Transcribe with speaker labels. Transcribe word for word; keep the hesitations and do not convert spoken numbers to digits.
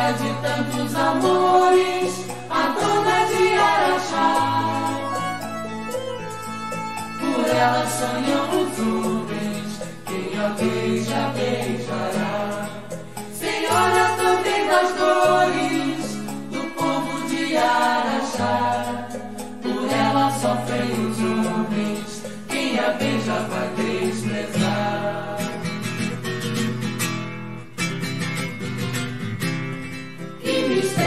Speaker 1: Senhora de tantos amores, a dona de Araxá. Por ela sonham os homens, quem a beija, beijará. Senhora também das dores, do povo de Araxá. Por ela sofrem os homens, quem a beija vai desprezar. Que mistério